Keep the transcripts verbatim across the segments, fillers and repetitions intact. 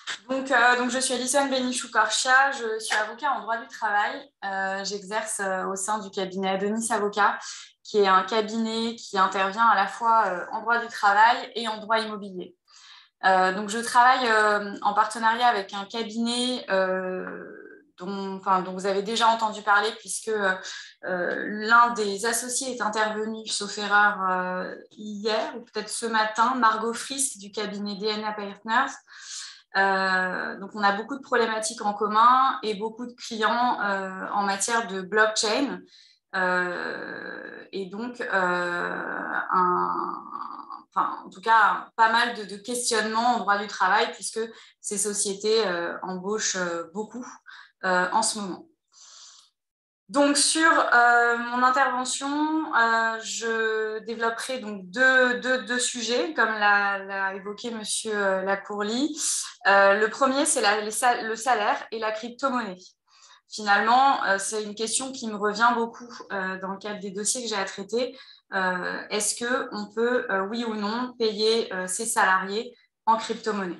Donc, euh, donc, je suis Alison Bénichou-Corchia, je suis avocat en droit du travail. Euh, j'exerce euh, au sein du cabinet Adonis Avocat, qui est un cabinet qui intervient à la fois euh, en droit du travail et en droit immobilier. Euh, donc, je travaille euh, en partenariat avec un cabinet euh, dont, enfin, dont vous avez déjà entendu parler, puisque euh, l'un des associés est intervenu, sauf erreur, euh, hier ou peut-être ce matin, Margot Frisk du cabinet D N A Partners. Euh, donc, on a beaucoup de problématiques en commun et beaucoup de clients euh, en matière de blockchain. Euh, et donc, euh, un, enfin, en tout cas, pas mal de, de questionnements en droit du travail, puisque ces sociétés euh, embauchent euh, beaucoup euh, en ce moment. Donc, sur euh, mon intervention, euh, je développerai donc deux, deux, deux sujets, comme l'a évoqué M. Lacourlis. Euh, le premier, c'est le salaire et la crypto-monnaie. Finalement, euh, c'est une question qui me revient beaucoup euh, dans le cadre des dossiers que j'ai à traiter. Euh, Est-ce qu'on peut, euh, oui ou non, payer euh, ses salariés en crypto-monnaie?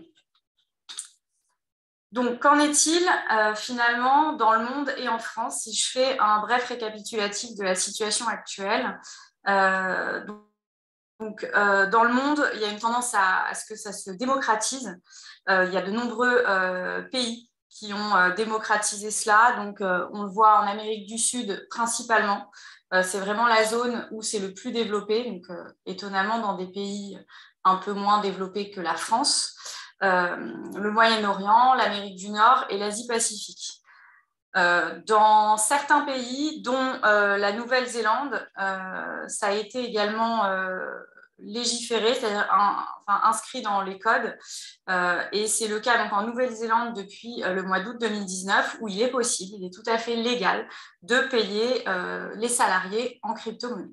Donc, qu'en est-il euh, finalement dans le monde et en France, si je fais un bref récapitulatif de la situation actuelle? euh, Donc, euh, dans le monde, il y a une tendance à, à ce que ça se démocratise. Euh, il y a de nombreux euh, pays qui ont euh, démocratisé cela. Donc, euh, on le voit en Amérique du Sud principalement. Euh, c'est vraiment la zone où c'est le plus développé. Donc, euh, étonnamment, dans des pays un peu moins développés que la France. Euh, le Moyen-Orient, l'Amérique du Nord et l'Asie-Pacifique. Euh, dans certains pays, dont euh, la Nouvelle-Zélande, euh, ça a été également euh, légiféré, c'est-à-dire un, enfin, inscrit dans les codes. Euh, et c'est le cas donc, en Nouvelle-Zélande depuis euh, le mois d'août deux mille dix-neuf, où il est possible, il est tout à fait légal de payer euh, les salariés en crypto-monnaie.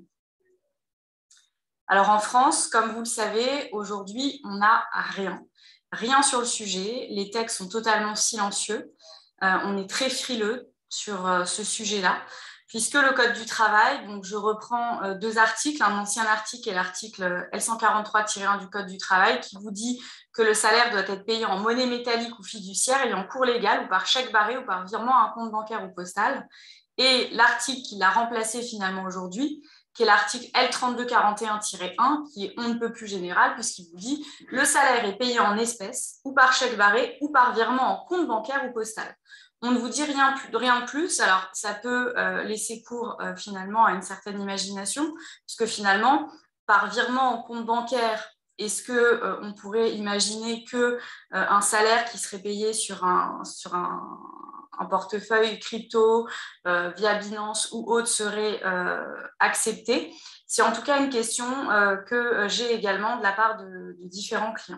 Alors en France, comme vous le savez, aujourd'hui, on n'a rien. Rien sur le sujet. Les textes sont totalement silencieux. Euh, on est très frileux sur euh, ce sujet-là, puisque le Code du travail, donc je reprends euh, deux articles, un ancien article et l'article L cent quarante-trois tiret un du Code du travail, qui vous dit que le salaire doit être payé en monnaie métallique ou fiduciaire et en cours légal ou par chèque barré ou par virement à un compte bancaire ou postal. Et l'article qui l'a remplacé finalement aujourd'hui, qui est l'article L trente-deux quarante et un tiret un, qui est on ne peut plus général, puisqu'il vous dit le salaire est payé en espèces, ou par chèque barré, ou par virement en compte bancaire ou postal. On ne vous dit rien, rien de plus, alors ça peut euh, laisser cours euh, finalement à une certaine imagination, puisque finalement, par virement en compte bancaire, est-ce qu'on euh, pourrait imaginer qu'un euh, salaire qui serait payé sur un, sur un, un portefeuille crypto euh, via Binance ou autre serait euh, accepté? C'est en tout cas une question euh, que j'ai également de la part de, de différents clients.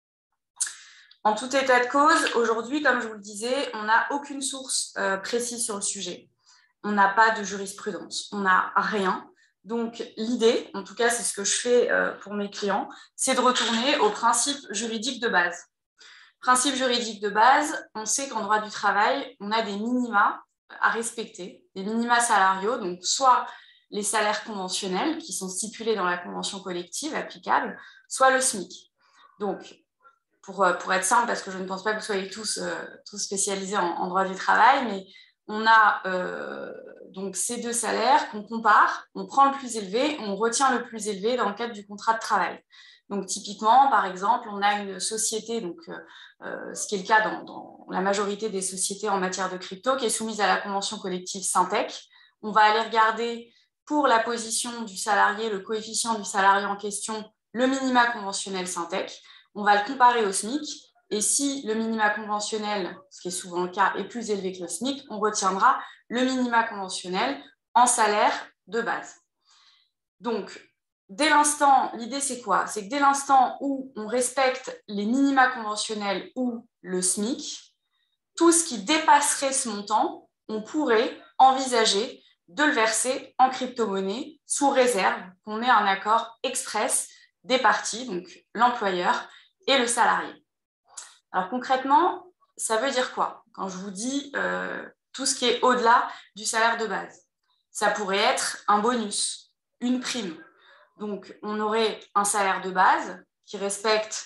En tout état de cause, aujourd'hui, comme je vous le disais, on n'a aucune source euh, précise sur le sujet. On n'a pas de jurisprudence, on n'a rien. Donc, l'idée, en tout cas, c'est ce que je fais euh, pour mes clients, c'est de retourner au principe juridique de base. Principe juridique de base, on sait qu'en droit du travail, on a des minima à respecter, des minima salariaux, donc soit les salaires conventionnels qui sont stipulés dans la convention collective applicable, soit le SMIC. Donc, pour, pour être simple, parce que je ne pense pas que vous soyez tous, euh, tous spécialisés en, en droit du travail, mais on a euh, donc ces deux salaires qu'on compare, on prend le plus élevé, on retient le plus élevé dans le cadre du contrat de travail. Donc typiquement, par exemple, on a une société, donc, euh, ce qui est le cas dans, dans la majorité des sociétés en matière de crypto, qui est soumise à la convention collective Syntec. On va aller regarder pour la position du salarié, le coefficient du salarié en question, le minima conventionnel Syntec. On va le comparer au SMIC. Et si le minima conventionnel, ce qui est souvent le cas, est plus élevé que le SMIC, on retiendra le minima conventionnel en salaire de base. Donc, dès l'instant, l'idée c'est quoi? C'est que dès l'instant où on respecte les minima conventionnels ou le SMIC, tout ce qui dépasserait ce montant, on pourrait envisager de le verser en crypto-monnaie sous réserve qu'on ait un accord express des parties, donc l'employeur et le salarié. Alors concrètement, ça veut dire quoi quand je vous dis euh, tout ce qui est au-delà du salaire de base? Ça pourrait être un bonus, une prime. Donc on aurait un salaire de base qui respecte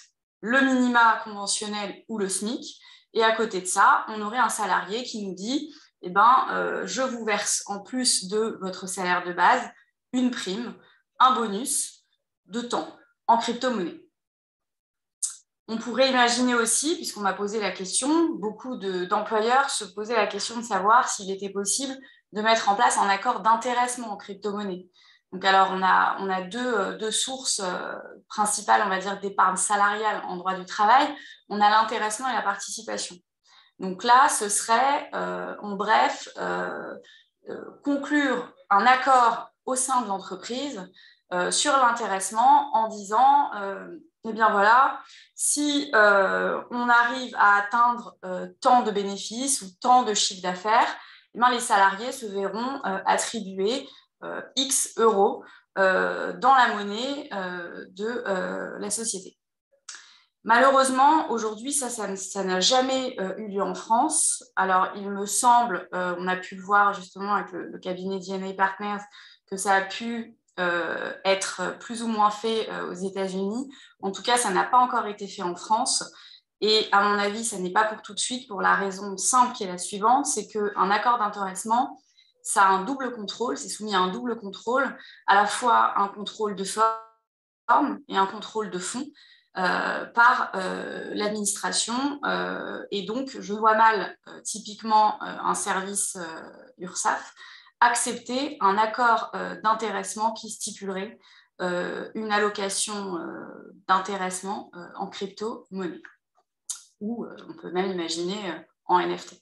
le minima conventionnel ou le SMIC. Et à côté de ça, on aurait un salarié qui nous dit eh ben, euh, je vous verse en plus de votre salaire de base une prime, un bonus de temps en crypto-monnaie. On pourrait imaginer aussi, puisqu'on m'a posé la question, beaucoup d'employeurs se posaient la question de savoir s'il était possible de mettre en place un accord d'intéressement en crypto-monnaie. Donc alors, on a, on a deux, deux sources euh, principales, on va dire, d'épargne salariale en droit du travail. On a l'intéressement et la participation. Donc là, ce serait, euh, en bref, euh, euh, conclure un accord au sein de l'entreprise euh, sur l'intéressement en disant, euh, eh bien voilà, si euh, on arrive à atteindre euh, tant de bénéfices ou tant de chiffre d'affaires, eh bien, les salariés se verront euh, attribuer euh, X euros euh, dans la monnaie euh, de euh, la société. Malheureusement, aujourd'hui, ça, ça n'a jamais euh, eu lieu en France. Alors, il me semble, euh, on a pu le voir justement avec le, le cabinet D N A Partners, que ça a pu euh, être plus ou moins fait euh, aux États-Unis. En tout cas, ça n'a pas encore été fait en France. Et à mon avis, ça n'est pas pour tout de suite, pour la raison simple qui est la suivante, c'est qu'un accord d'intéressement, ça a un double contrôle, c'est soumis à un double contrôle, à la fois un contrôle de forme et un contrôle de fond. Euh, par euh, l'administration euh, et donc je vois mal euh, typiquement euh, un service euh, URSSAF accepter un accord euh, d'intéressement qui stipulerait euh, une allocation euh, d'intéressement euh, en crypto-monnaie ou euh, on peut même imaginer euh, en N F T.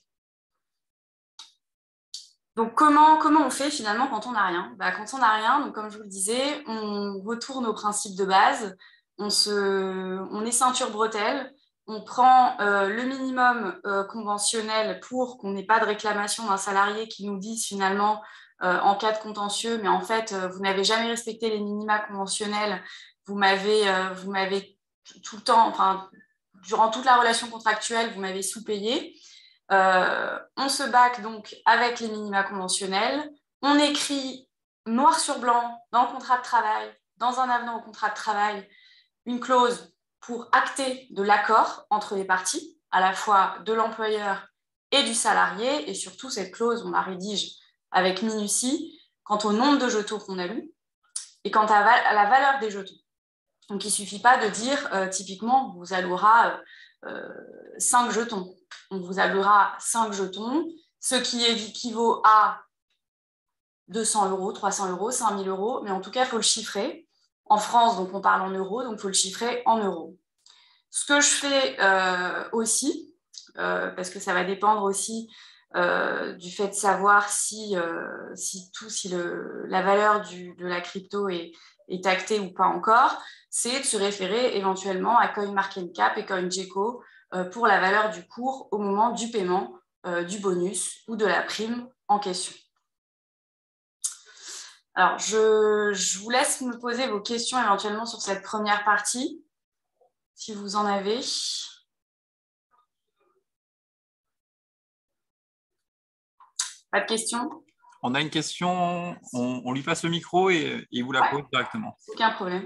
Donc, comment, comment on fait finalement quand on n'a rien? Bah, quand on n'a rien, donc, comme je vous le disais, on retourne aux principes de base. On, se, on est ceinture bretelle, on prend euh, le minimum euh, conventionnel pour qu'on n'ait pas de réclamation d'un salarié qui nous dise finalement euh, en cas de contentieux, mais en fait, euh, vous n'avez jamais respecté les minima conventionnels, vous m'avez euh, vous m'avez tout le temps, enfin, durant toute la relation contractuelle, vous m'avez sous-payé. Euh, on se bac donc avec les minima conventionnels, on écrit noir sur blanc dans le contrat de travail, dans un avenant au contrat de travail, une clause pour acter de l'accord entre les parties, à la fois de l'employeur et du salarié, et surtout cette clause, on la rédige avec minutie quant au nombre de jetons qu'on alloue et quant à la valeur des jetons. Donc il ne suffit pas de dire, euh, typiquement, on vous allouera euh, cinq jetons. On vous allouera cinq jetons, ce qui équivaut à deux cents euros, trois cents euros, cinq mille euros, mais en tout cas, il faut le chiffrer. En France, donc on parle en euros, donc il faut le chiffrer en euros. Ce que je fais euh, aussi, euh, parce que ça va dépendre aussi euh, du fait de savoir si, euh, si, tout, si le, la valeur du, de la crypto est, est actée ou pas encore, c'est de se référer éventuellement à CoinMarketCap et CoinGecko euh, pour la valeur du cours au moment du paiement euh, du bonus ou de la prime en question. Alors, je, je vous laisse me poser vos questions éventuellement sur cette première partie, si vous en avez. Pas de questions? On a une question, on, on lui passe le micro et, et il vous la pose ouais, directement. Aucun problème.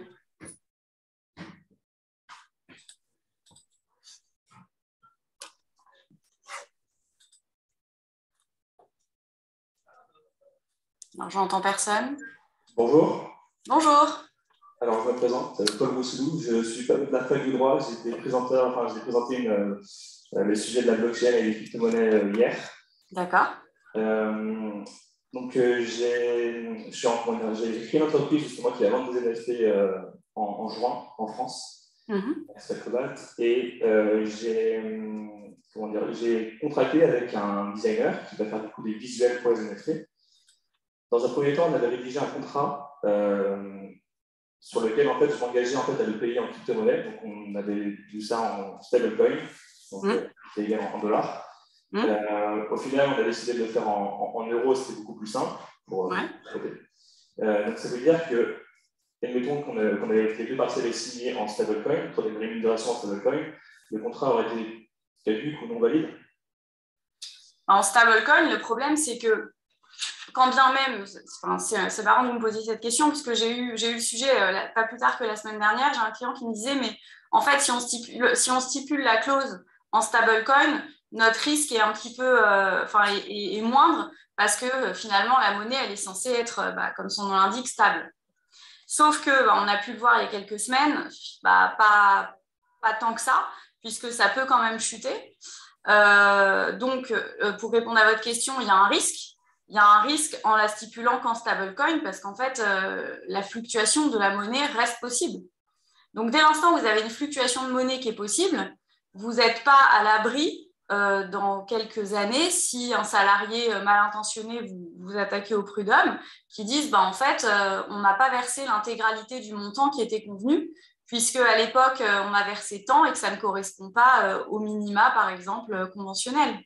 Alors, j'entends personne. Bonjour. Bonjour. Alors, je me présente, Paul Moussoulou. Je suis pas de la fac du droit. J'ai été présenteur, enfin, j'ai présenté une, euh, le sujet de la blockchain et des crypto-monnaies euh, hier. D'accord. Euh, donc, euh, j'ai, je suis en, j'ai créé une entreprise justement qui a vendu des N F T euh, en, en juin en France, mm-hmm. et euh, j'ai, comment dire, j'ai contracté avec un designer qui va faire du coup des visuels pour les N F T. Dans un premier temps, on avait rédigé un contrat euh, sur lequel en fait, je m'engageais en fait, à le payer en crypto-monnaie. Donc, on avait vu ça en stablecoin, donc mm. euh, c'est égal en dollars. Mm. Euh, au final, on a décidé de le faire en, en, en euros, c'était beaucoup plus simple pour ouais. euh, donc, ça veut dire que, admettons qu'on a, qu'on avait fait deux parcelles signées en stablecoin, pour des rémunérations en stablecoin, le contrat aurait été caduc ou non valide. En stablecoin, le problème, c'est que quand bien même, enfin, c'est marrant que vous me posiez cette question, puisque j'ai eu, j'ai eu le sujet, euh, pas plus tard que la semaine dernière, j'ai un client qui me disait, mais en fait, si on stipule, si on stipule la clause en stablecoin, notre risque est un petit peu, euh, enfin, est, est, est moindre, parce que euh, finalement, la monnaie, elle est censée être, bah, comme son nom l'indique, stable. Sauf que, bah, on a pu le voir il y a quelques semaines, bah, pas, pas tant que ça, puisque ça peut quand même chuter. Euh, donc, euh, pour répondre à votre question, il y a un risque. Il y a un risque en la stipulant qu'en stablecoin, parce qu'en fait, euh, la fluctuation de la monnaie reste possible. Donc, dès l'instant où vous avez une fluctuation de monnaie qui est possible, vous n'êtes pas à l'abri euh, dans quelques années si un salarié mal intentionné vous, vous attaquez au prud'homme, qui disent bah, en fait, euh, on n'a pas versé l'intégralité du montant qui était convenu, puisque à l'époque, on a versé tant et que ça ne correspond pas euh, au minima, par exemple, euh, conventionnel.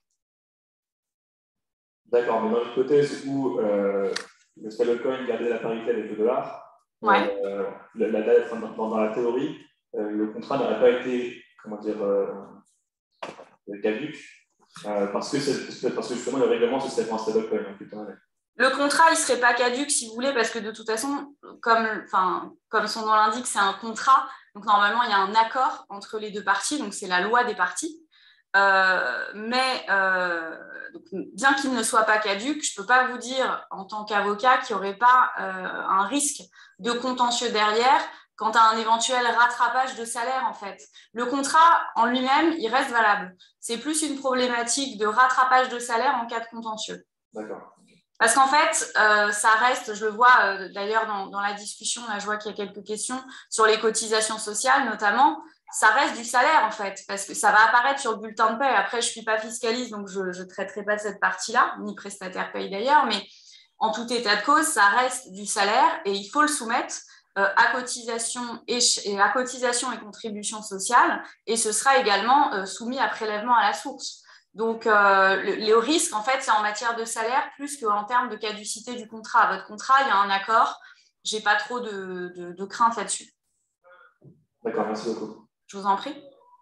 D'accord, mais dans le côté où euh, le stablecoin gardait la parité avec le dollar, ouais. euh, la, la date, dans, dans la théorie, euh, le contrat n'aurait pas été, comment dire, euh, caduc, euh, parce, que c'est, parce que justement le règlement se serait fait en stablecoin. Le contrat, il ne serait pas caduc, si vous voulez, parce que de toute façon, comme, enfin, comme son nom l'indique, c'est un contrat. Donc, normalement, il y a un accord entre les deux parties. Donc, c'est la loi des parties. Euh, mais euh, donc, bien qu'il ne soit pas caduc, je ne peux pas vous dire en tant qu'avocat qu'il n'y aurait pas euh, un risque de contentieux derrière quant à un éventuel rattrapage de salaire en fait. Le contrat en lui-même, il reste valable. C'est plus une problématique de rattrapage de salaire en cas de contentieux. D'accord. Parce qu'en fait, euh, ça reste, je le vois euh, d'ailleurs dans, dans la discussion, là je vois qu'il y a quelques questions sur les cotisations sociales notamment, ça reste du salaire en fait, parce que ça va apparaître sur le bulletin de paie. Après, je ne suis pas fiscaliste, donc je ne traiterai pas de cette partie-là, ni prestataire paye d'ailleurs, mais en tout état de cause, ça reste du salaire et il faut le soumettre euh, à, cotisation et, et à cotisation et contribution sociale, et ce sera également euh, soumis à prélèvement à la source. Donc, euh, le, le risque, en fait, c'est en matière de salaire plus qu'en termes de caducité du contrat. Votre contrat, il y a un accord. Je n'ai pas trop de, de, de crainte là-dessus. D'accord, merci beaucoup. Je vous en prie.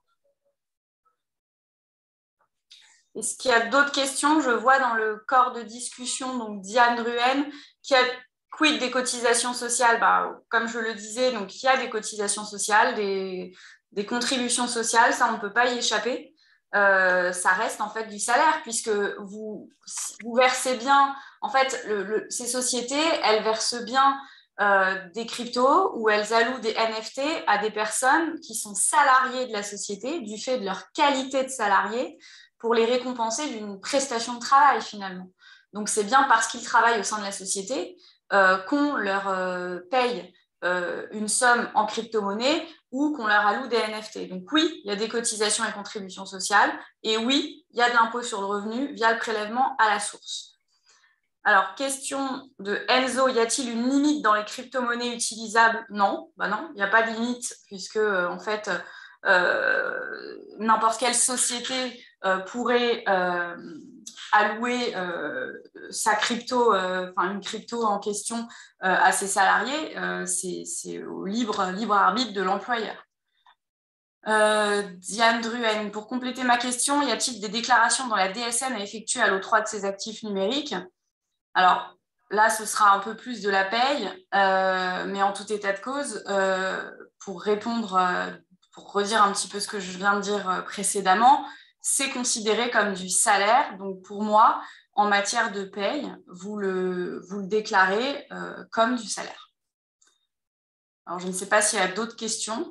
Est-ce qu'il y a d'autres questions? Je vois dans le corps de discussion, donc Diane Druhen, qui a quid des cotisations sociales. Bah, comme je le disais, donc, il y a des cotisations sociales, des, des contributions sociales, ça, on ne peut pas y échapper. Euh, ça reste en fait du salaire puisque vous, vous versez bien, en fait, le, le, ces sociétés, elles versent bien euh, des cryptos ou elles allouent des N F T à des personnes qui sont salariées de la société du fait de leur qualité de salarié pour les récompenser d'une prestation de travail finalement. Donc c'est bien parce qu'ils travaillent au sein de la société euh, qu'on leur euh, paye euh, une somme en crypto-monnaie ou qu'on leur alloue des N F T. Donc oui, il y a des cotisations et contributions sociales, et oui, il y a de l'impôt sur le revenu via le prélèvement à la source. Alors, question de Enzo, y a-t-il une limite dans les crypto-monnaies utilisables? Non, bah non, il n'y a pas de limite, puisque euh, en fait, euh, n'importe quelle société euh, pourrait euh, allouer euh, sa crypto, euh, enfin une crypto en question euh, à ses salariés, euh, c'est au libre, libre arbitre de l'employeur. Euh, Diane Druhen, pour compléter ma question, y a-t-il des déclarations dans la D S N à effectuer à l'octroi de ces actifs numériques? Alors là, ce sera un peu plus de la paye, euh, mais en tout état de cause, euh, pour répondre, euh, pour redire un petit peu ce que je viens de dire précédemment, c'est considéré comme du salaire. Donc pour moi, en matière de paye, vous le, vous le déclarez euh, comme du salaire. Alors je ne sais pas s'il y a d'autres questions.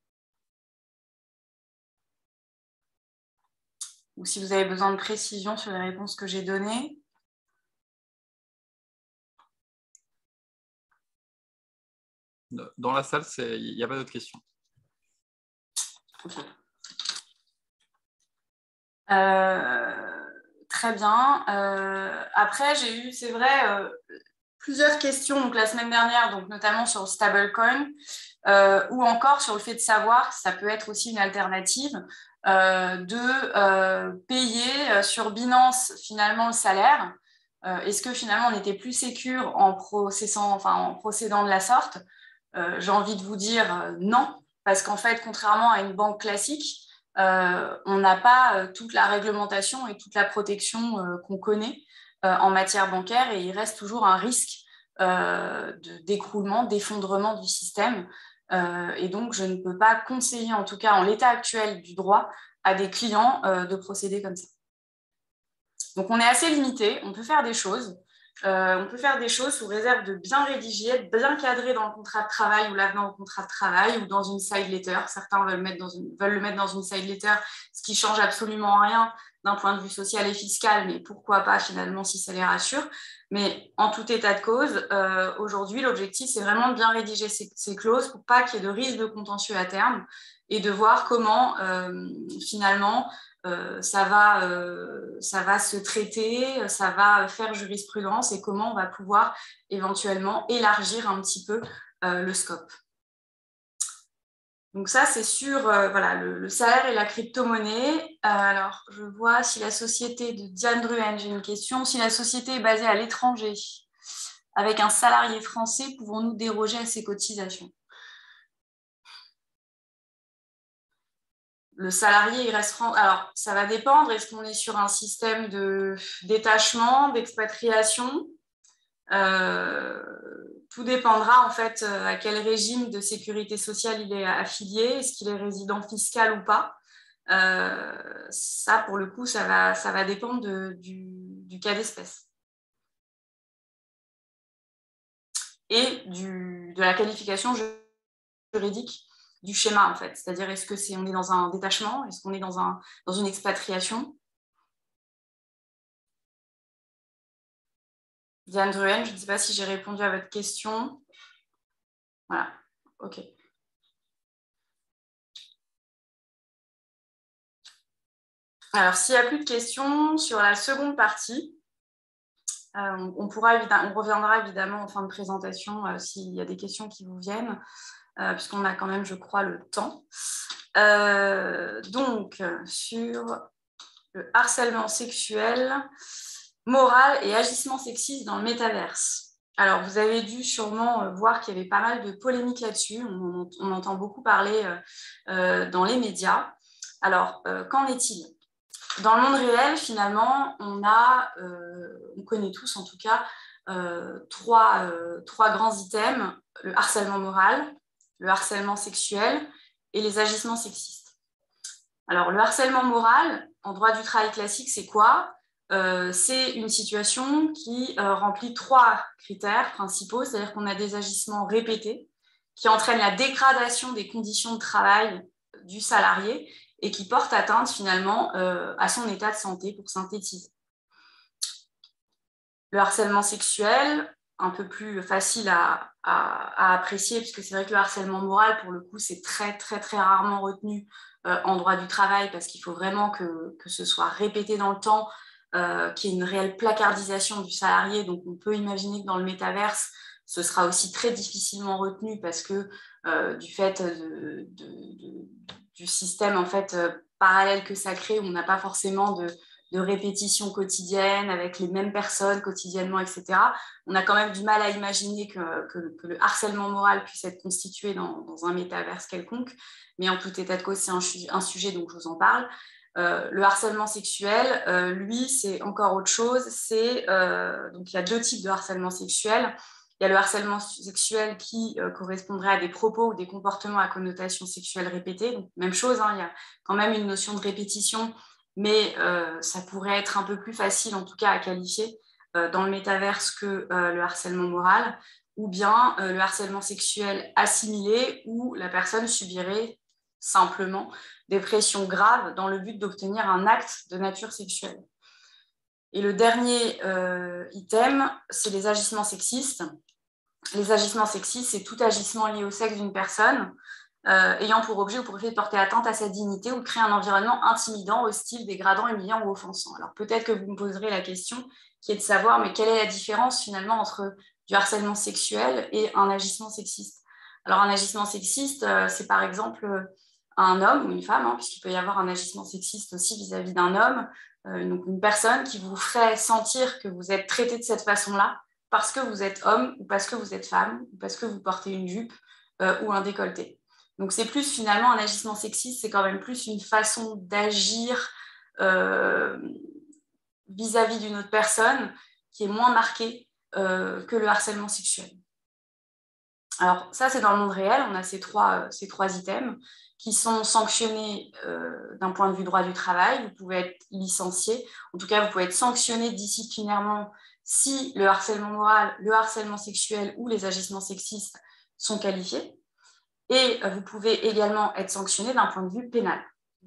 Ou si vous avez besoin de précision sur les réponses que j'ai données. Dans la salle, il n'y a pas d'autres questions. Okay. Euh, très bien. Euh, après, j'ai eu, c'est vrai, euh, plusieurs questions donc, la semaine dernière, donc, notamment sur le stablecoin, euh, ou encore sur le fait de savoir, ça peut être aussi une alternative, euh, de euh, payer sur Binance finalement le salaire. Euh, Est-ce que finalement on était plus sécure en processant, enfin, en procédant de la sorte? euh, J'ai envie de vous dire euh, non, parce qu'en fait, contrairement à une banque classique, euh, on n'a pas euh, toute la réglementation et toute la protection euh, qu'on connaît euh, en matière bancaire et il reste toujours un risque euh, d'écroulement, d'effondrement du système. Euh, et donc, je ne peux pas conseiller, en tout cas en l'état actuel du droit, à des clients euh, de procéder comme ça. Donc, on est assez limité, on peut faire des choses. Euh, on peut faire des choses sous réserve de bien rédiger, de bien cadrer dans le contrat de travail ou l'avenant au contrat de travail ou dans une side letter. Certains veulent, mettre dans une, veulent le mettre dans une side letter, ce qui ne change absolument rien d'un point de vue social et fiscal, mais pourquoi pas finalement si ça les rassure. Mais en tout état de cause, euh, aujourd'hui, l'objectif, c'est vraiment de bien rédiger ces, ces clauses pour pas qu'il y ait de risque de contentieux à terme et de voir comment euh, finalement euh, ça va, euh, ça va se traiter, ça va faire jurisprudence et comment on va pouvoir éventuellement élargir un petit peu euh, le scope. Donc ça, c'est sur euh, voilà, le, le salaire et la crypto-monnaie. Euh, alors, je vois si la société de Diane Druen, j'ai une question. Si la société est basée à l'étranger, avec un salarié français, pouvons-nous déroger à ces cotisations? Le salarié, il reste... Alors, ça va dépendre. Est-ce qu'on est sur un système de détachement, d'expatriation? euh, Tout dépendra, en fait, à quel régime de sécurité sociale il est affilié. Est-ce qu'il est résident fiscal ou pas? euh, Ça, pour le coup, ça va, ça va dépendre de, du, du cas d'espèce. Et du, de la qualification juridique du schéma, en fait. C'est-à-dire, est-ce que c'est on est dans un détachement? Est-ce qu'on est dans, un, dans une expatriation? Diane Druen, je ne sais pas si j'ai répondu à votre question. Voilà, ok. Alors, s'il n'y a plus de questions sur la seconde partie, euh, on, on, pourra, on reviendra évidemment en fin de présentation euh, s'il y a des questions qui vous viennent. Euh, puisqu'on a quand même, je crois, le temps. Euh, donc, sur le harcèlement sexuel, moral et agissement sexiste dans le métaverse. Alors, vous avez dû sûrement voir qu'il y avait pas mal de polémiques là-dessus. On, on entend beaucoup parler euh, dans les médias. Alors, euh, qu'en est-il? Dans le monde réel, finalement, on a, euh, on connaît tous en tout cas, euh, trois, euh, trois grands items. Le harcèlement moral, le harcèlement sexuel et les agissements sexistes. Alors, le harcèlement moral, en droit du travail classique, c'est quoi? euh, C'est une situation qui euh, remplit trois critères principaux, c'est-à-dire qu'on a des agissements répétés qui entraînent la dégradation des conditions de travail du salarié et qui portent atteinte finalement euh, à son état de santé, pour synthétiser. Le harcèlement sexuel, un peu plus facile à, à, à apprécier, puisque c'est vrai que le harcèlement moral, pour le coup, c'est très, très, très rarement retenu euh, en droit du travail, parce qu'il faut vraiment que, que ce soit répété dans le temps, euh, qu'il y ait une réelle placardisation du salarié. Donc, on peut imaginer que dans le métaverse, ce sera aussi très difficilement retenu, parce que euh, du fait de, de, de, du système en fait, euh, parallèle que ça crée, on n'a pas forcément de de répétition quotidienne avec les mêmes personnes quotidiennement, et cetera. On a quand même du mal à imaginer que, que, que le harcèlement moral puisse être constitué dans, dans un métaverse quelconque, mais en tout état de cause, c'est un, un sujet dont je vous en parle. Euh, le harcèlement sexuel, euh, lui, c'est encore autre chose. C'est, euh, donc, il y a deux types de harcèlement sexuel. Il y a le harcèlement sexuel qui euh, correspondrait à des propos ou des comportements à connotation sexuelle répétée. Donc, même chose, hein, il y a quand même une notion de répétition, mais euh, ça pourrait être un peu plus facile, en tout cas, à qualifier euh, dans le métaverse que euh, le harcèlement moral, ou bien euh, le harcèlement sexuel assimilé, où la personne subirait simplement des pressions graves dans le but d'obtenir un acte de nature sexuelle. Et le dernier euh, item, c'est les agissements sexistes. Les agissements sexistes, c'est tout agissement lié au sexe d'une personne, Euh, ayant pour objet ou pour effet de porter atteinte à sa dignité ou de créer un environnement intimidant, hostile, dégradant, humiliant ou offensant. Alors peut-être que vous me poserez la question qui est de savoir, mais quelle est la différence finalement entre du harcèlement sexuel et un agissement sexiste? Alors un agissement sexiste, euh, c'est par exemple un homme ou une femme, hein, puisqu'il peut y avoir un agissement sexiste aussi vis-à-vis d'un homme, euh, donc une personne qui vous ferait sentir que vous êtes traité de cette façon-là parce que vous êtes homme ou parce que vous êtes femme ou parce que vous portez une jupe euh, ou un décolleté. Donc, c'est plus finalement un agissement sexiste, c'est quand même plus une façon d'agir euh, vis-à-vis d'une autre personne qui est moins marqué euh, que le harcèlement sexuel. Alors ça, c'est dans le monde réel, on a ces trois, ces trois items qui sont sanctionnés euh, d'un point de vue droit du travail. Vous pouvez être licencié, en tout cas, vous pouvez être sanctionné disciplinairement si le harcèlement moral, le harcèlement sexuel ou les agissements sexistes sont qualifiés. Et euh, vous pouvez également être sanctionné d'un point de vue pénal.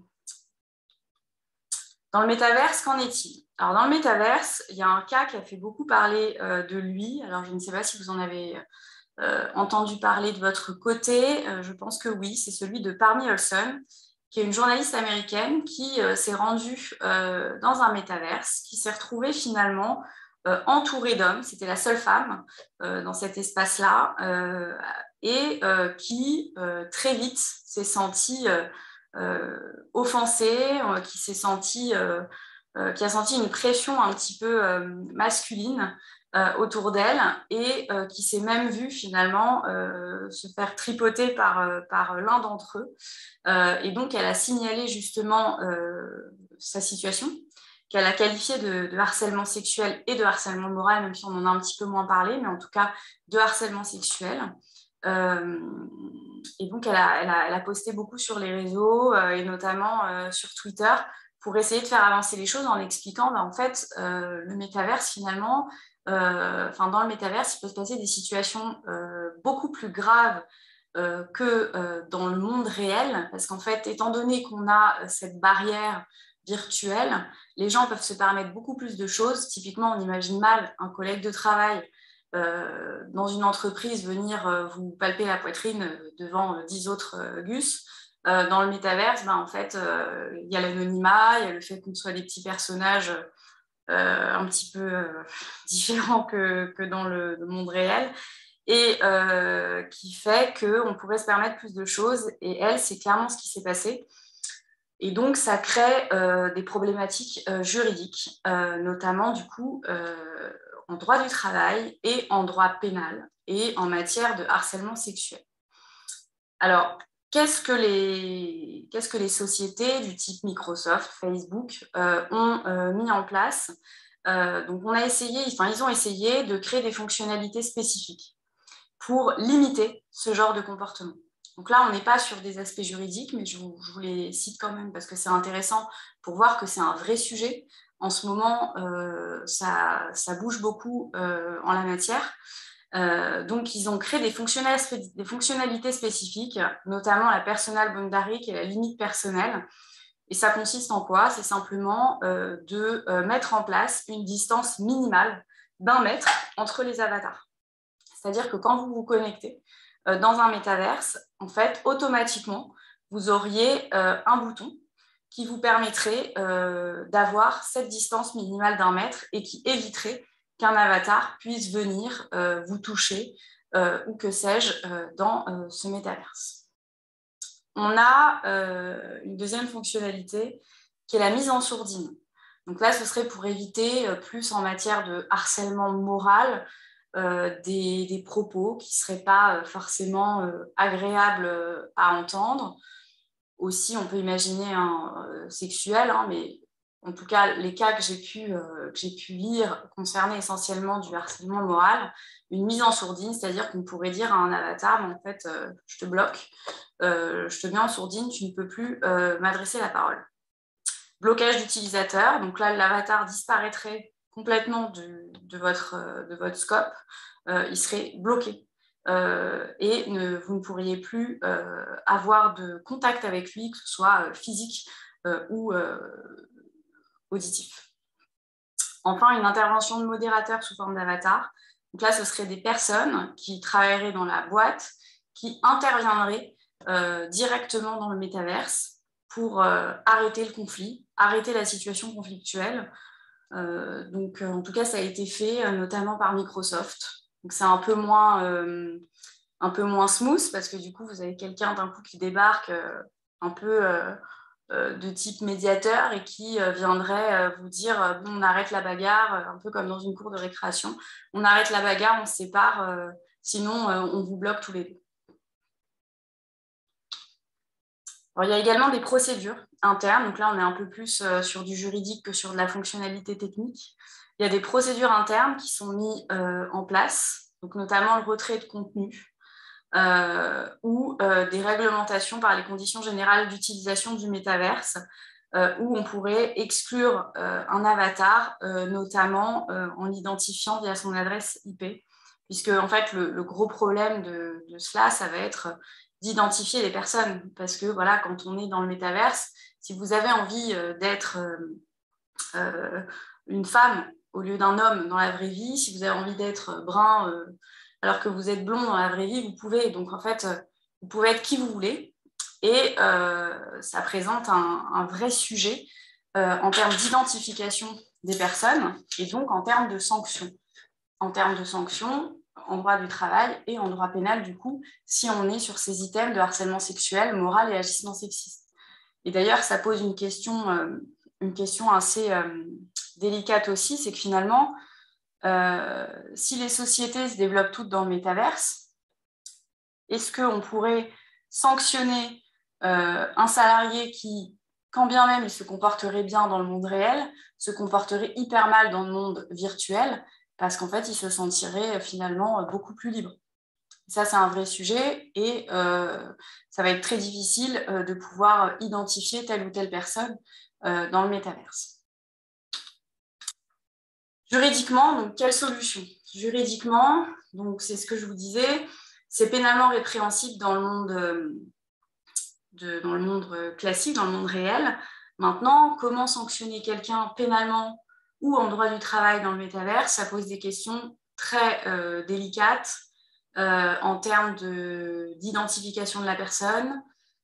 Dans le métaverse, qu'en est-il? Alors, dans le métaverse, il y a un cas qui a fait beaucoup parler euh, de lui. Alors, je ne sais pas si vous en avez euh, entendu parler de votre côté. Euh, je pense que oui, c'est celui de Parmi Olson, qui est une journaliste américaine qui euh, s'est rendue euh, dans un métaverse, qui s'est retrouvée finalement euh, entourée d'hommes. C'était la seule femme euh, dans cet espace-là euh, et euh, qui, euh, très vite, s'est sentie euh, euh, offensée, euh, qui s'est sentie... Euh, euh, qui a senti une pression un petit peu euh, masculine euh, autour d'elle et euh, qui s'est même vue finalement euh, se faire tripoter par, euh, par l'un d'entre eux. Euh, et donc, elle a signalé justement euh, sa situation, qu'elle a qualifiée de, de harcèlement sexuel et de harcèlement moral, même si on en a un petit peu moins parlé, mais en tout cas de harcèlement sexuel. Euh, et donc, elle a, elle, a, elle a posté beaucoup sur les réseaux euh, et notamment euh, sur Twitter pour essayer de faire avancer les choses en expliquant, ben, en fait, euh, le métaverse, finalement, euh, enfin, dans le métaverse, il peut se passer des situations euh, beaucoup plus graves euh, que euh, dans le monde réel, parce qu'en fait, étant donné qu'on a cette barrière virtuelle, les gens peuvent se permettre beaucoup plus de choses. Typiquement, on imagine mal un collègue de travail euh, dans une entreprise venir euh, vous palper la poitrine devant euh, dix autres euh, gus. Euh, dans le métaverse, ben, en fait, euh, il y a l'anonymat, il y a le fait qu'on soit des petits personnages euh, un petit peu euh, différents que, que dans le, le monde réel, et euh, qui fait qu'on pourrait se permettre plus de choses. Et elle, c'est clairement ce qui s'est passé. Et donc, ça crée euh, des problématiques euh, juridiques, euh, notamment, du coup, euh, en droit du travail et en droit pénal et en matière de harcèlement sexuel. Alors, Qu'est-ce que, les, qu'est-ce que les sociétés du type Microsoft, Facebook euh, ont euh, mis en place? euh, Donc, on a essayé, enfin, ils ont essayé de créer des fonctionnalités spécifiques pour limiter ce genre de comportement. Donc là, on n'est pas sur des aspects juridiques, mais je vous, je vous les cite quand même parce que c'est intéressant pour voir que c'est un vrai sujet. En ce moment, euh, ça, ça bouge beaucoup euh, en la matière. Euh, donc, ils ont créé des, des fonctionnalités spécifiques, notamment la personal boundary, qui est la limite personnelle. Et ça consiste en quoi? C'est simplement euh, de euh, mettre en place une distance minimale d'un mètre entre les avatars. C'est-à-dire que quand vous vous connectez euh, dans un métaverse, en fait, automatiquement, vous auriez euh, un bouton qui vous permettrait euh, d'avoir cette distance minimale d'un mètre et qui éviterait qu'un avatar puisse venir euh, vous toucher euh, ou que sais-je euh, dans euh, ce métaverse. On a euh, une deuxième fonctionnalité qui est la mise en sourdine. Donc là, ce serait pour éviter euh, plus en matière de harcèlement moral euh, des, des propos qui ne seraient pas euh, forcément euh, agréables euh, à entendre. Aussi, on peut imaginer un euh, sexuel, hein, mais en tout cas, les cas que j'ai pu, euh, que j'ai pu lire concernaient essentiellement du harcèlement moral, une mise en sourdine, c'est-à-dire qu'on pourrait dire à un avatar, mais en fait, euh, je te bloque, euh, je te mets en sourdine, tu ne peux plus euh, m'adresser la parole. Blocage d'utilisateur, donc là, l'avatar disparaîtrait complètement de, de, votre, de votre scope, euh, il serait bloqué. Euh, et ne, vous ne pourriez plus euh, avoir de contact avec lui, que ce soit euh, physique euh, ou euh, auditif. Enfin, une intervention de modérateur sous forme d'avatar. Donc là, ce seraient des personnes qui travailleraient dans la boîte, qui interviendraient euh, directement dans le métaverse pour euh, arrêter le conflit, arrêter la situation conflictuelle. Euh, donc, euh, en tout cas, ça a été fait euh, notamment par Microsoft. Donc, c'est un peu moins, euh, un peu moins smooth parce que du coup, vous avez quelqu'un d'un coup qui débarque euh, un peu euh, euh, de type médiateur et qui euh, viendrait euh, vous dire euh, bon, on arrête la bagarre, euh, un peu comme dans une cour de récréation. On arrête la bagarre, on se sépare, euh, sinon euh, on vous bloque tous les deux. Alors, il y a également des procédures internes. Donc là, on est un peu plus euh, sur du juridique que sur de la fonctionnalité technique. Il y a des procédures internes qui sont mises euh, en place, donc notamment le retrait de contenu euh, ou euh, des réglementations par les conditions générales d'utilisation du métaverse, euh, où on pourrait exclure euh, un avatar, euh, notamment euh, en l'identifiant via son adresse I P, puisque en fait, le, le gros problème de, de cela, ça va être d'identifier les personnes, parce que voilà, quand on est dans le métaverse, si vous avez envie euh, d'être euh, euh, une femme au lieu d'un homme dans la vraie vie, si vous avez envie d'être brun euh, alors que vous êtes blond dans la vraie vie, vous pouvez. Donc en fait, euh, vous pouvez être qui vous voulez, et euh, ça présente un, un vrai sujet euh, en termes d'identification des personnes et donc en termes de sanctions. En termes de sanctions, en droit du travail et en droit pénal, du coup, si on est sur ces items de harcèlement sexuel, moral et agissement sexiste. Et d'ailleurs, ça pose une question, euh, une question assez euh, délicate aussi, c'est que finalement, euh, si les sociétés se développent toutes dans le métaverse, est-ce qu'on pourrait sanctionner euh, un salarié qui, quand bien même il se comporterait bien dans le monde réel, se comporterait hyper mal dans le monde virtuel, parce qu'en fait, il se sentirait finalement beaucoup plus libre. Ça, c'est un vrai sujet et euh, ça va être très difficile euh, de pouvoir identifier telle ou telle personne euh, dans le métaverse. Juridiquement, donc, quelle solution? Juridiquement, donc, c'est ce que je vous disais, c'est pénalement répréhensible dans le monde, euh, de, dans le monde classique, dans le monde réel. Maintenant, comment sanctionner quelqu'un pénalement ou en droit du travail dans le métaverse? Ça pose des questions très euh, délicates euh, en termes de, d'identification de la personne,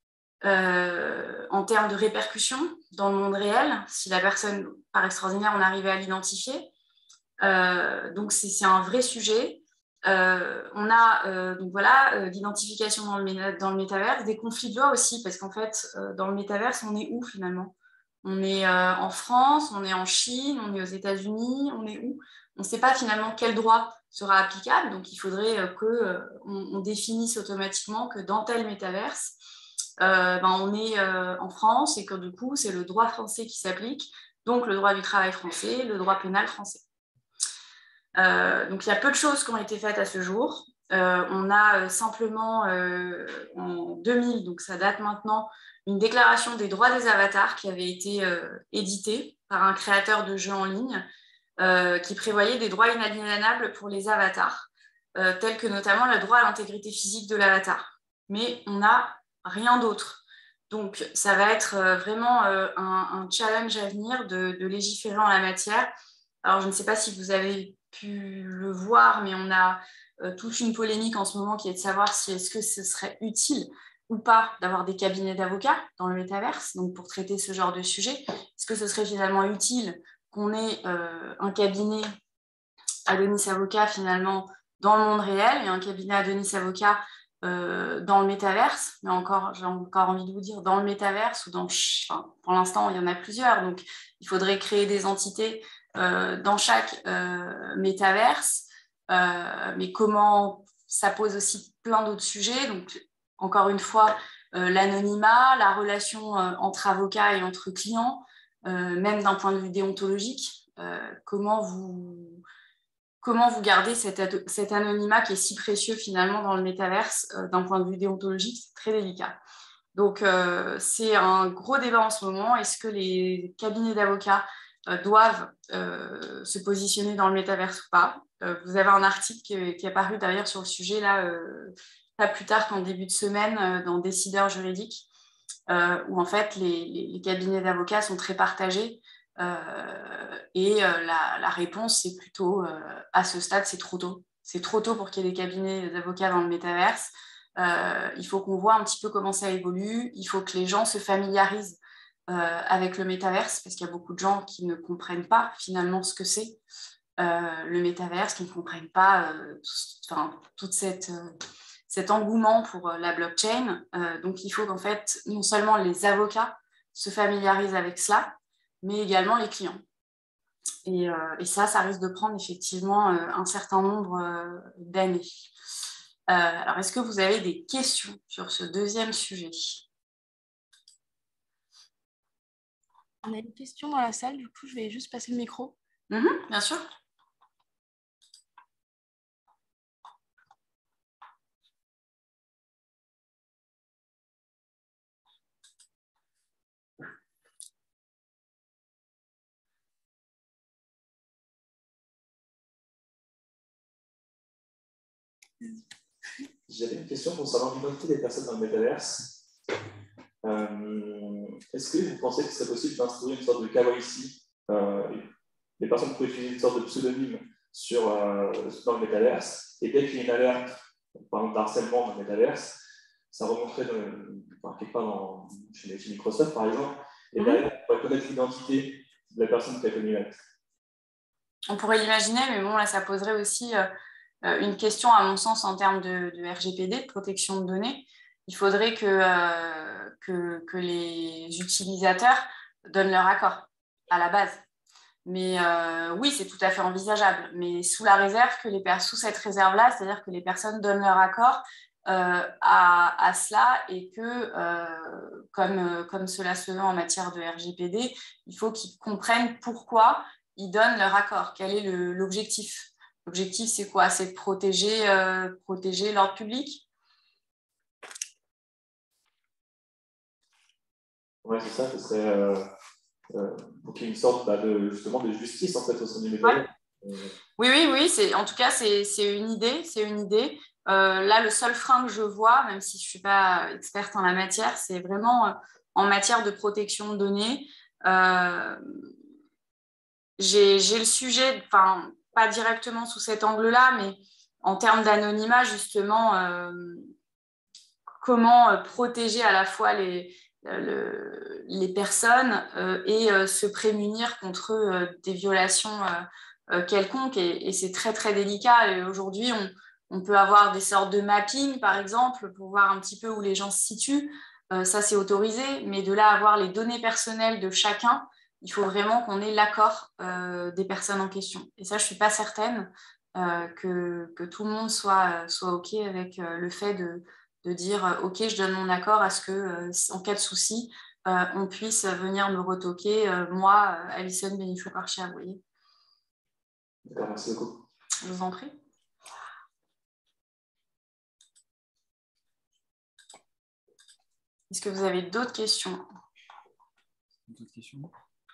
euh, en termes de répercussions dans le monde réel, si la personne, par extraordinaire, on arrivait à l'identifier. Euh, donc, c'est, c'est un vrai sujet. Euh, on a euh, donc voilà, euh, l'identification dans le, dans le métaverse, des conflits de loi aussi, parce qu'en fait, euh, dans le métaverse, on est où finalement? On est euh, en France, on est en Chine, on est aux États-Unis, on est où? On ne sait pas finalement quel droit sera applicable, donc il faudrait euh, qu'on euh, on définisse automatiquement que dans tel métaverse, euh, ben, on est euh, en France et que du coup, c'est le droit français qui s'applique, donc le droit du travail français, le droit pénal français. Euh, donc, il y a peu de choses qui ont été faites à ce jour. Euh, on a euh, simplement, euh, en deux mille, donc ça date maintenant, une déclaration des droits des avatars qui avait été euh, éditée par un créateur de jeux en ligne euh, qui prévoyait des droits inaliénables pour les avatars, euh, tels que notamment le droit à l'intégrité physique de l'avatar. Mais on n'a rien d'autre. Donc, ça va être euh, vraiment euh, un, un challenge à venir de, de légiférer en la matière. Alors, je ne sais pas si vous avez pu le voir, mais on a euh, toute une polémique en ce moment qui est de savoir si est-ce que ce serait utile ou pas d'avoir des cabinets d'avocats dans le métaverse, donc pour traiter ce genre de sujet. Est-ce que ce serait finalement utile qu'on ait euh, un cabinet Adonis Avocat finalement dans le monde réel et un cabinet Adonis Avocat euh, dans le métaverse, mais encore, j'ai encore envie de vous dire dans le métaverse ou dans, enfin, pour l'instant il y en a plusieurs, donc il faudrait créer des entités euh, dans chaque euh, métaverse, euh, mais comment, ça pose aussi plein d'autres sujets, donc encore une fois euh, l'anonymat, la relation euh, entre avocats et entre clients, euh, même d'un point de vue déontologique, euh, comment vous Comment vous gardez cet, cet anonymat qui est si précieux finalement dans le métaverse euh, d'un point de vue déontologique, c'est très délicat. Donc euh, c'est un gros débat en ce moment. Est-ce que les cabinets d'avocats euh, doivent euh, se positionner dans le métaverse ou pas? euh, Vous avez un article qui, qui est paru d'ailleurs sur le sujet là, euh, pas plus tard qu'en début de semaine euh, dans Décideurs juridiques, euh, où en fait les, les, les cabinets d'avocats sont très partagés. Euh, et euh, la, la réponse, c'est plutôt, euh, à ce stade, c'est trop tôt. C'est trop tôt pour qu'il y ait des cabinets d'avocats dans le métaverse. Euh, il faut qu'on voit un petit peu comment ça évolue. Il faut que les gens se familiarisent euh, avec le métaverse, parce qu'il y a beaucoup de gens qui ne comprennent pas finalement ce que c'est euh, le métaverse, qui ne comprennent pas euh, tout, enfin, toute cette... Euh, cet engouement pour la blockchain. Euh, donc, il faut qu'en fait, non seulement les avocats se familiarisent avec cela, mais également les clients. Et, euh, et ça, ça risque de prendre effectivement euh, un certain nombre euh, d'années. Euh, alors, est-ce que vous avez des questions sur ce deuxième sujet? On a une question dans la salle, du coup, je vais juste passer le micro. Mmh, bien sûr. J'avais une question concernant l'identité des personnes dans le métaverse. Euh, Est-ce que vous pensez que c'est possible d'instaurer une sorte de K Y C euh, Les personnes pourraient utiliser une sorte de pseudonyme sur, euh, dans le métaverse, et dès qu'il y a une alerte, par exemple d'harcèlement dans le métaverse, ça remonterait de, enfin, quelque part dans, chez, chez Microsoft, par exemple, et derrière, on pourrait connaître l'identité de la personne qui a commis l'acte. On pourrait l'imaginer, mais bon, là, ça poserait aussi euh, une question, à mon sens, en termes de, de R G P D, de protection de données. Il faudrait que, euh, que, que les utilisateurs donnent leur accord à la base. Mais euh, oui, c'est tout à fait envisageable, mais sous la réserve que les sous cette réserve-là, c'est-à-dire que les personnes donnent leur accord euh, à, à cela et que, euh, comme, comme cela se veut en matière de R G P D, il faut qu'ils comprennent pourquoi ils donnent leur accord. Quel est le, l'objectif ? L'objectif, c'est quoi ? C'est de protéger, euh, protéger l'ordre public ? Oui, c'est ça, ce serait euh, euh, pour qu'il y ait une sorte bah, de, justement, de justice en fait, au sein du métaverse. Ouais. Euh... Oui, oui, oui. C'est, en tout cas, c'est, c'est une idée. C'est une idée. Euh, là, le seul frein que je vois, même si je ne suis pas experte en la matière, c'est vraiment euh, en matière de protection de données. Euh, j'ai, j'ai le sujet, enfin, pas directement sous cet angle-là, mais en termes d'anonymat, justement, euh, comment euh, protéger à la fois les, le, les personnes euh, et euh, se prémunir contre euh, des violations euh, euh, quelconques. Et, et c'est très, très délicat. Et aujourd'hui, on, on peut avoir des sortes de mapping, par exemple, pour voir un petit peu où les gens se situent. Euh, ça, c'est autorisé. Mais de là à avoir les données personnelles de chacun, il faut vraiment qu'on ait l'accord euh, des personnes en question. Et ça, je ne suis pas certaine euh, que, que tout le monde soit, soit OK avec euh, le fait de de dire « Ok, je donne mon accord à ce que, euh, en cas de souci, euh, on puisse venir me retoquer, euh, moi, euh, Alison Benifou-Parchia, vous voyez. » D'accord, merci beaucoup. Je vous en prie. Est-ce que vous avez d'autres questions ? D'autres questions ?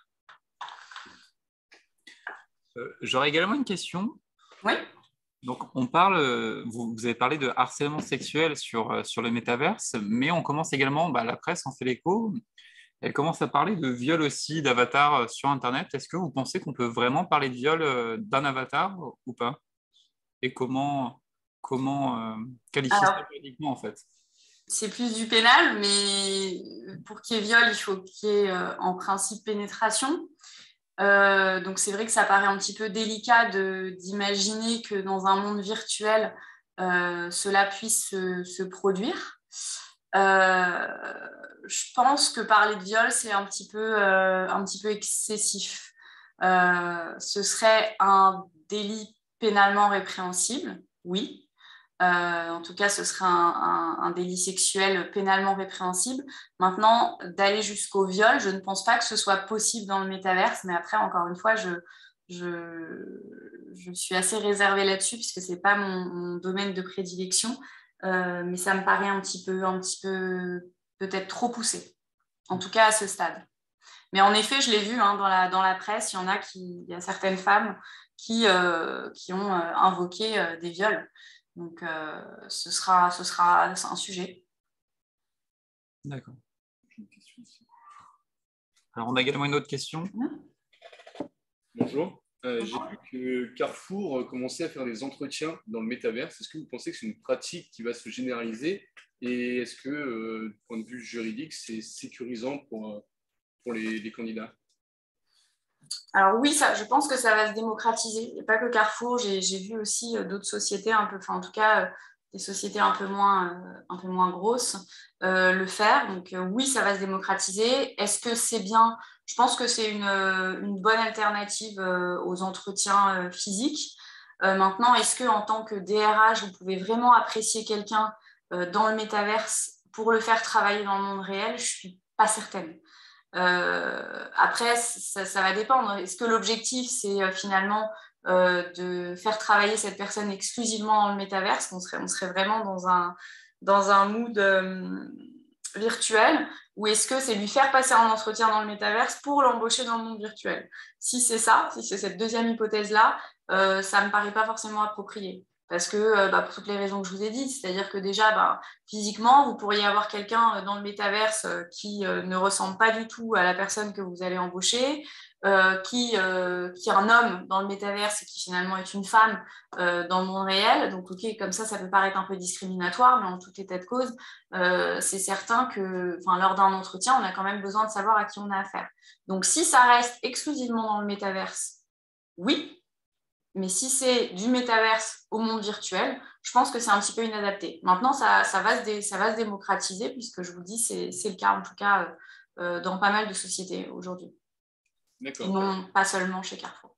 euh, J'aurais également une question. Oui. Donc, on parle, vous, vous avez parlé de harcèlement sexuel sur, sur le métaverse, mais on commence également, bah, la presse en fait l'écho, elle commence à parler de viol aussi, d'avatar sur Internet. Est-ce que vous pensez qu'on peut vraiment parler de viol d'un avatar ou pas ? Et comment, comment euh, qualifier Alors, ça juridiquement en fait ? c'est plus du pénal, mais pour qu'il y ait viol, il faut qu'il y ait euh, en principe pénétration. Euh, donc c'est vrai que ça paraît un petit peu délicat de, d'imaginer que dans un monde virtuel, euh, cela puisse se, se produire. Euh, je pense que parler de viol, c'est un petit peu, euh, un petit peu excessif. Euh, ce serait un délit pénalement répréhensible, oui. Euh, en tout cas, ce serait un, un, un délit sexuel pénalement répréhensible. Maintenant, d'aller jusqu'au viol, je ne pense pas que ce soit possible dans le métaverse, mais après, encore une fois, je, je, je suis assez réservée là-dessus puisque ce n'est pas mon, mon domaine de prédilection, euh, mais ça me paraît un petit peu, un petit peu peut-être trop poussé, en tout cas à ce stade. Mais en effet, je l'ai vu hein, dans, la, dans la presse, il y en a qui, il y a certaines femmes qui, euh, qui ont euh, invoqué euh, des viols. Donc, euh, ce sera, ce sera un sujet. D'accord. Alors, on a également une autre question. Mmh. Bonjour. Euh, j'ai vu que Carrefour commençait à faire des entretiens dans le métaverse. Est-ce que vous pensez que c'est une pratique qui va se généraliser ? Et est-ce que, euh, du point de vue juridique, c'est sécurisant pour, pour les, les candidats ? Alors oui, ça, je pense que ça va se démocratiser. Il n'y a pas que Carrefour, j'ai, j'ai vu aussi euh, d'autres sociétés, un peu, enfin, en tout cas euh, des sociétés un peu moins, euh, un peu moins grosses, euh, le faire. Donc euh, oui, ça va se démocratiser. Est-ce que c'est bien ? Je pense que c'est une, une bonne alternative euh, aux entretiens euh, physiques. Euh, maintenant, est-ce qu'en tant que D R H, vous pouvez vraiment apprécier quelqu'un euh, dans le métaverse pour le faire travailler dans le monde réel ? Je ne suis pas certaine. Euh, après, ça, ça va dépendre. Est-ce que l'objectif, c'est euh, finalement euh, de faire travailler cette personne exclusivement dans le métaverse? On serait, on serait vraiment dans un, dans un mood euh, virtuel, ou est-ce que c'est lui faire passer un entretien dans le métaverse pour l'embaucher dans le monde virtuel? Si c'est ça, si c'est cette deuxième hypothèse-là, euh, ça ne me paraît pas forcément approprié. Parce que, euh, bah, pour toutes les raisons que je vous ai dites, c'est-à-dire que déjà, bah, physiquement, vous pourriez avoir quelqu'un dans le métaverse euh, qui euh, ne ressemble pas du tout à la personne que vous allez embaucher, euh, qui, euh, qui est un homme dans le métaverse et qui finalement est une femme euh, dans le monde réel. Donc, ok, comme ça, ça peut paraître un peu discriminatoire, mais en tout état de cause, euh, c'est certain que, enfin, lors d'un entretien, on a quand même besoin de savoir à qui on a affaire. Donc, si ça reste exclusivement dans le métaverse, oui. Mais si c'est du métaverse au monde virtuel, je pense que c'est un petit peu inadapté. Maintenant, ça, ça, va, se dé, ça va se démocratiser, puisque je vous dis, c'est, c'est le cas en tout cas euh, dans pas mal de sociétés aujourd'hui. D'accord. Et non pas seulement chez Carrefour.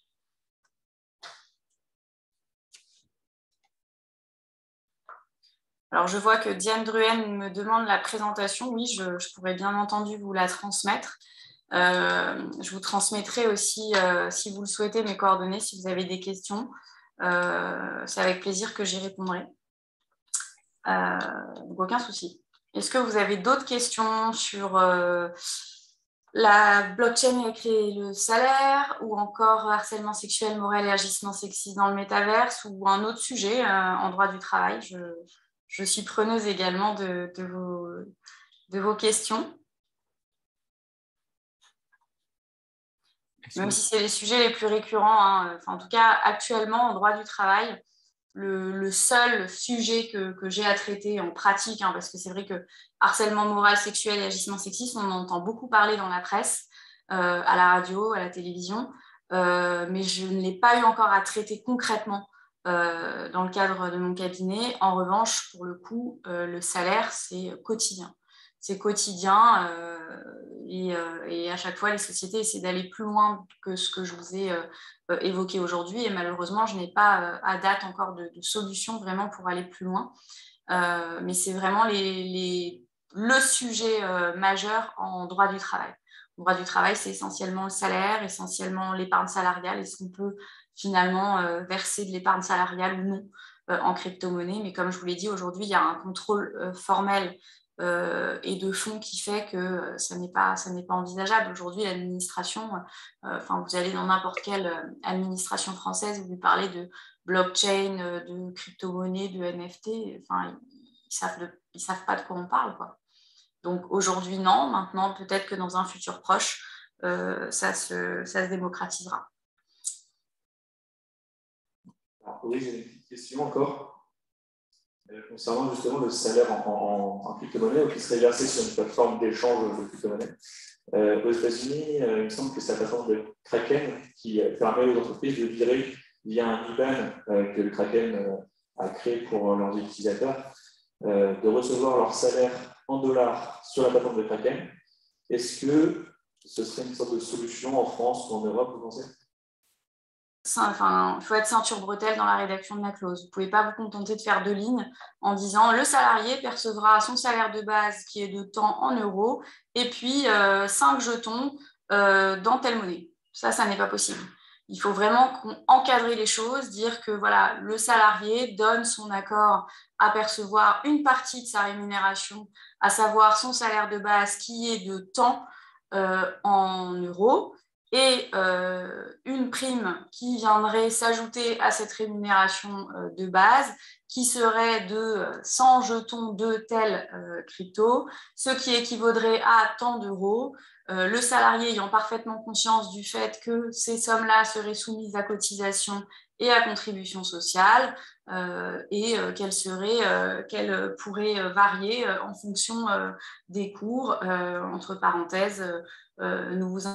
Alors, je vois que Diane Druen me demande la présentation. Oui, je, je pourrais bien entendu vous la transmettre. Euh, je vous transmettrai aussi, euh, si vous le souhaitez, mes coordonnées, si vous avez des questions. Euh, c'est avec plaisir que j'y répondrai. Euh, donc, aucun souci. Est-ce que vous avez d'autres questions sur euh, la blockchain qui a créé le salaire, ou encore harcèlement sexuel, moral et agissement sexiste dans le métaverse, ou un autre sujet euh, en droit du travail? Je, je suis preneuse également de, de, vos, de vos questions. Même si c'est les sujets les plus récurrents, hein. Enfin, en tout cas, actuellement, en droit du travail, le, le seul sujet que, que j'ai à traiter en pratique, hein, parce que c'est vrai que harcèlement moral, sexuel et agissement sexiste, on en entend beaucoup parler dans la presse, euh, à la radio, à la télévision, euh, mais je ne l'ai pas eu encore à traiter concrètement euh, dans le cadre de mon cabinet. En revanche, pour le coup, euh, le salaire, c'est quotidien. C'est quotidien euh, et, euh, et à chaque fois, les sociétés essaient d'aller plus loin que ce que je vous ai euh, évoqué aujourd'hui. Et malheureusement, je n'ai pas euh, à date encore de, de solution vraiment pour aller plus loin. Euh, mais c'est vraiment les, les, le sujet euh, majeur en droit du travail. Le droit du travail, c'est essentiellement le salaire, essentiellement l'épargne salariale. Est-ce qu'on peut finalement euh, verser de l'épargne salariale ou non euh, en crypto-monnaie? Mais comme je vous l'ai dit, aujourd'hui, il y a un contrôle euh, formel Euh, et de fond qui fait que euh, ça n'est pas, ça n'est pas envisageable. Aujourd'hui, l'administration, euh, enfin, vous allez dans n'importe quelle euh, administration française, vous lui parlez de blockchain, euh, de crypto-monnaie, de N F T, enfin, ils savent, de, ils savent pas de quoi on parle, quoi. Donc aujourd'hui, non. Maintenant, peut-être que dans un futur proche, euh, ça, se, ça se démocratisera. Alors, oui, j'ai une petite question encore. Concernant justement le salaire en, en, en crypto-monnaie, ou qui serait versé sur une plateforme d'échange de crypto-monnaie. Euh, aux États-Unis, euh, il me semble que c'est la plateforme de Kraken qui permet aux entreprises de virer via un I B A N euh, que le Kraken euh, a créé pour euh, leurs utilisateurs, euh, de recevoir leur salaire en dollars sur la plateforme de Kraken. Est-ce que ce serait une sorte de solution en France ou en Europe, vous pensez? Enfin, il faut être ceinture bretelle dans la rédaction de la clause. Vous ne pouvez pas vous contenter de faire deux lignes en disant le salarié percevra son salaire de base qui est de temps en euros et puis euh, cinq jetons euh, dans telle monnaie. Ça, ça n'est pas possible. Il faut vraiment encadrer les choses, dire que voilà, le salarié donne son accord à percevoir une partie de sa rémunération, à savoir son salaire de base qui est de temps euh, en euros, et euh, une prime qui viendrait s'ajouter à cette rémunération euh, de base, qui serait de cent jetons de tel euh, crypto, ce qui équivaudrait à tant d'euros. Euh, le salarié ayant parfaitement conscience du fait que ces sommes-là seraient soumises à cotisation et à contribution sociale, euh, et euh, qu'elles seraient, euh, qu'elles pourraient euh, varier euh, en fonction euh, des cours. Euh, entre parenthèses, euh, nous vous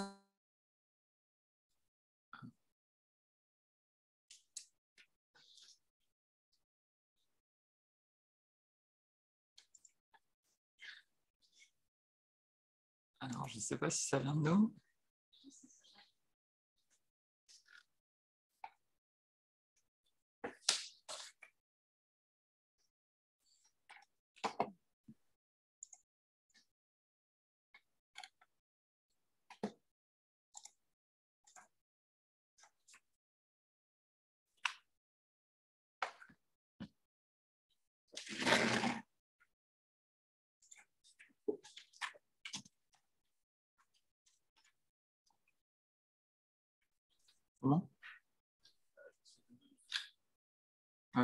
Alors, je ne sais pas si ça vient de nous. Comment? Ouais.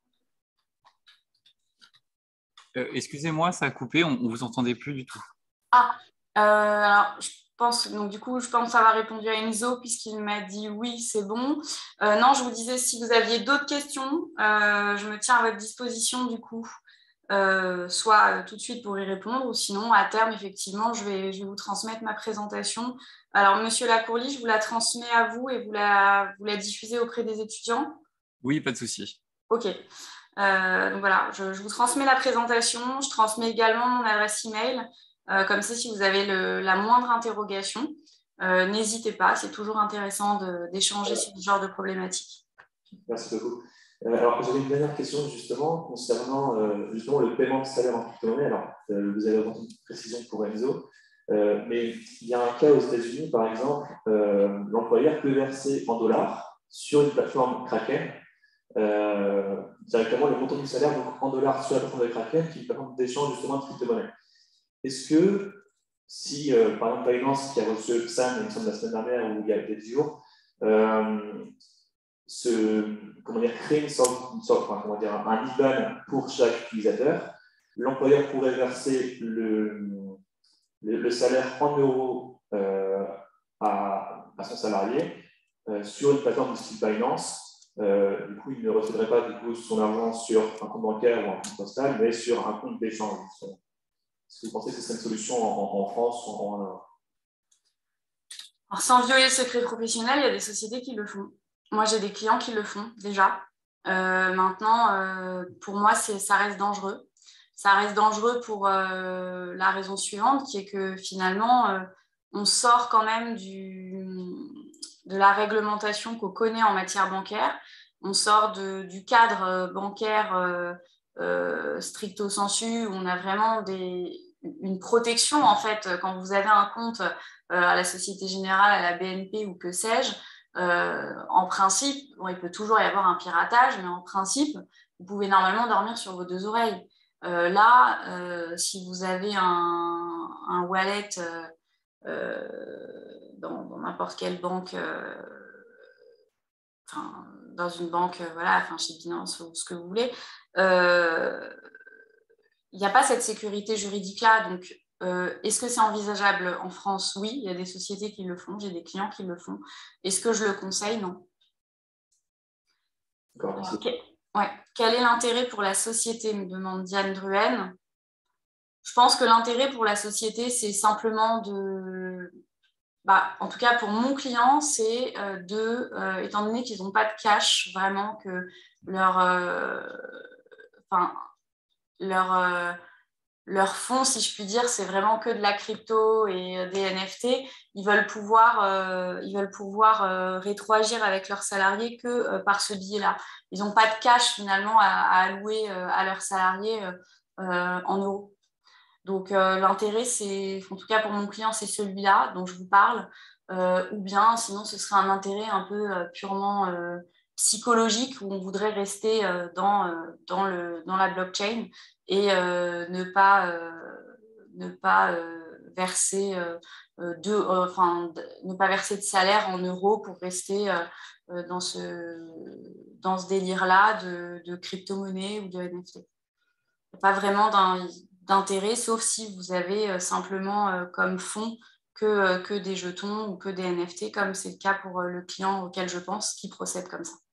Euh, excusez-moi, ça a coupé, on ne vous entendait plus du tout. Ah, euh, alors je pense, donc du coup, je pense avoir répondu à Enzo puisqu'il m'a dit oui, c'est bon. Euh, non, je vous disais, si vous aviez d'autres questions, euh, je me tiens à votre disposition du coup, euh, soit tout de suite pour y répondre, ou sinon, à terme, effectivement, je vais, je vais vous transmettre ma présentation. Alors, Monsieur Lacourlis, je vous la transmets à vous et vous la, vous la diffusez auprès des étudiants? Oui, pas de souci. Ok. Euh, donc voilà, je, je vous transmets la présentation, je transmets également mon adresse email, euh, comme ça si vous avez le, la moindre interrogation, euh, n'hésitez pas, c'est toujours intéressant d'échanger sur ce genre de problématiques. Merci beaucoup. Euh, alors j'avais une dernière question justement concernant euh, justement le paiement de salaire en crypto-monnaie. Alors euh, vous avez entendu une précision pour Enzo, euh, mais il y a un cas aux États-Unis par exemple, euh, l'employeur peut verser en dollars sur une plateforme Kraken. Euh, directement le montant du salaire donc en dollars sur la plateforme de Kraken qui permet d'échange justement de crypto-monnaie. Est-ce que si, euh, par exemple, Binance qui a reçu X A N, il me semble, la semaine dernière ou il y a quelques jours, euh, se, comment dire, crée une sorte, une sorte enfin, comment dire, un I B A N pour chaque utilisateur, l'employeur pourrait verser le, le, le salaire en euros euh, à, à son salarié euh, sur une plateforme de style Binance. Euh, du coup, il ne recevrait pas du coup, son argent sur un compte bancaire ou un compte postal, mais sur un compte d'échange. Est-ce que vous pensez que ce serait une solution en, en France ou en, en... Alors, sans violer le secret professionnel, il y a des sociétés qui le font. Moi, j'ai des clients qui le font déjà. Euh, maintenant, euh, pour moi, ça reste dangereux. Ça reste dangereux pour euh, la raison suivante, qui est que finalement, euh, on sort quand même du, de la réglementation qu'on connaît en matière bancaire. On sort de, du cadre bancaire euh, euh, stricto sensu, où on a vraiment des, une protection, en fait, quand vous avez un compte euh, à la Société Générale, à la B N P ou que sais-je. Euh, en principe, bon, il peut toujours y avoir un piratage, mais en principe, vous pouvez normalement dormir sur vos deux oreilles. Euh, là, euh, si vous avez un, un wallet euh, euh, dans, dans n'importe quelle banque, euh, enfin, dans une banque, euh, voilà, enfin, chez Binance ou ce que vous voulez, euh, il n'y a pas cette sécurité juridique-là. Donc, euh, est-ce que c'est envisageable en France? Oui, il y a des sociétés qui le font, j'ai des clients qui le font. Est-ce que je le conseille? Non. Alors, okay. Ouais. Quel est l'intérêt pour la société, me demande Diane Druen. Je pense que l'intérêt pour la société, c'est simplement de... Bah, en tout cas, pour mon client, c'est euh, de, euh, étant donné qu'ils n'ont pas de cash, vraiment que leur... Euh, enfin, leur... Euh, leur fonds, si je puis dire, c'est vraiment que de la crypto et des N F T. Ils veulent pouvoir, euh, ils veulent pouvoir euh, rétroagir avec leurs salariés que euh, par ce biais-là. Ils n'ont pas de cash finalement à, à allouer euh, à leurs salariés euh, en euros. Donc euh, l'intérêt, c'est, en tout cas pour mon client, c'est celui-là dont je vous parle. Euh, ou bien sinon, ce serait un intérêt un peu euh, purement euh, psychologique où on voudrait rester euh, dans, euh, dans, le, dans la blockchain et euh, ne pas, euh, ne pas euh, verser euh, de, euh, enfin, de, ne pas verser de salaire en euros pour rester euh, dans ce, dans ce délire-là de, de crypto-monnaie ou de N F T. Pas vraiment d'intérêt, sauf si vous avez euh, simplement euh, comme fonds que, euh, que des jetons ou que des N F T, comme c'est le cas pour euh, le client auquel je pense qui procède comme ça.